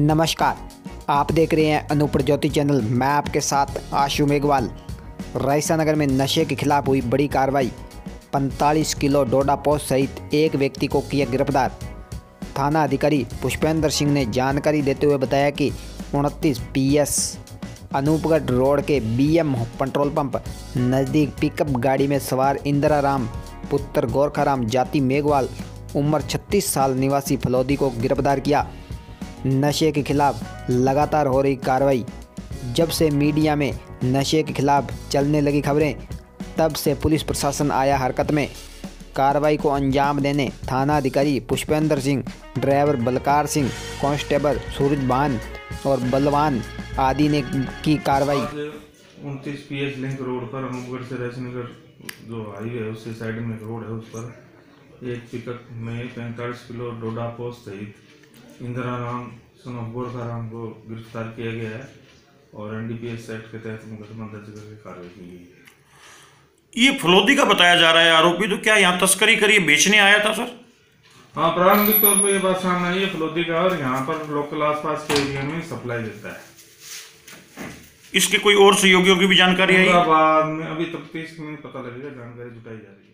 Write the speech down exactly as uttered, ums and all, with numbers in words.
नमस्कार, आप देख रहे हैं अनूपर ज्योति चैनल। मैं आपके साथ आशु मेघवाल। रायसा नगर में नशे के खिलाफ हुई बड़ी कार्रवाई। पैंतालीस किलो डोडा पोस्ट सहित एक व्यक्ति को किया गिरफ्तार। थाना अधिकारी पुष्पेंद्र सिंह ने जानकारी देते हुए बताया कि उनतीस पी एस अनूपगढ़ रोड के बी एम पेट्रोल पंप नज़दीक पिकअप गाड़ी में सवार इंदिरा राम पुत्र गोरखाराम जाति मेघवाल उम्र छत्तीस साल निवासी फलौदी को गिरफ्तार किया। नशे के खिलाफ लगातार हो रही कार्रवाई। जब से मीडिया में नशे के खिलाफ चलने लगी खबरें, तब से पुलिस प्रशासन आया हरकत में। कार्रवाई को अंजाम देने थाना अधिकारी पुष्पेंद्र सिंह, ड्राइवर बलकार सिंह, कांस्टेबल सूरज भान और बलवान आदि ने की कार्रवाई। उनतीस पी एस लिंक रोड पर अनूपगढ़ से रायसानगर जो हाईवे है उससे साइड में एक रोड है, उस पर एक पिकअप में पैंतालीस किलो डोडा पोस्ट सहित इंदिरा राम सन ऑफ गोरखाराम को गिरफ्तार किया गया है और N D P S act के तहत मुकदमा दर्ज करके कार्रवाई की गई है। ये फलौदी का बताया जा रहा है आरोपी, तो क्या यहाँ तस्करी करिए बेचने आया था सर? हाँ, प्रारंभिक तौर पर ये बात सामने आई है फलौदी का, और यहाँ पर लोकल आसपास के एरिया में सप्लाई देता है। इसके कोई और सहयोगियों की भी जानकारी आई? बाद में अभी तफ्तीश में पता लगेगा, जानकारी जुटाई जा रही है।